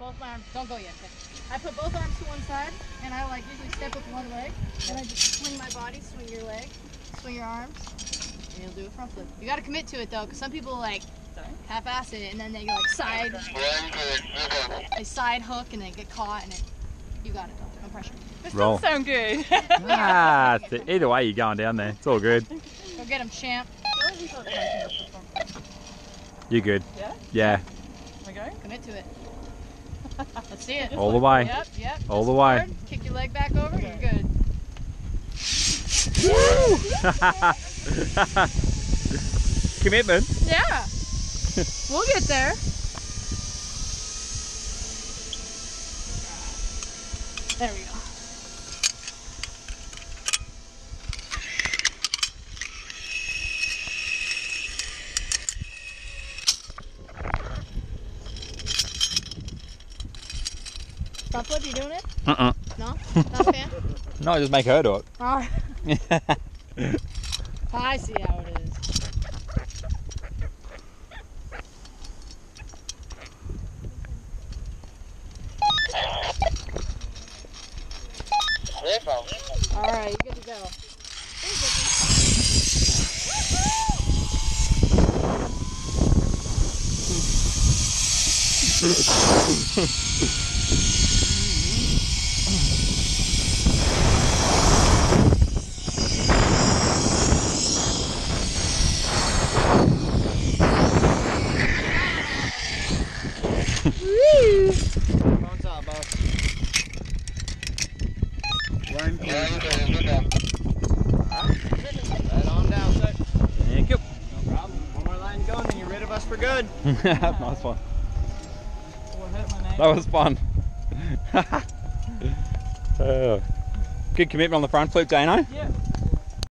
both my arms. Don't go yet. Okay. I put both arms to one side, and I like usually step with one leg, and I just swing my body, swing your leg, swing your arms, and you'll do a front flip. You got to commit to it though, because some people like half-ass it, and then they go like side hook, and they get caught, and you got it though. No pressure. This doesn't sound good. Either way, you're going down there. It's all good. Go get him, champ. You're good. Yeah? Yeah. Am I going? Commit to it. Let's see it. All the way. Yep. All the way. Forward, kick your leg back over, you're good. Commitment. Yeah. We'll get there. There we go. Front flip, you doing it? No? Not a fan? No, just make her do it. Alright. I see how it is. Alright, you good to go. What's up, boss? Run, right on down, sir. Thank you. No problem. One more line going and you're rid of us for good. Nice one. That was fun. Good commitment on the front flip, Jano. Yeah.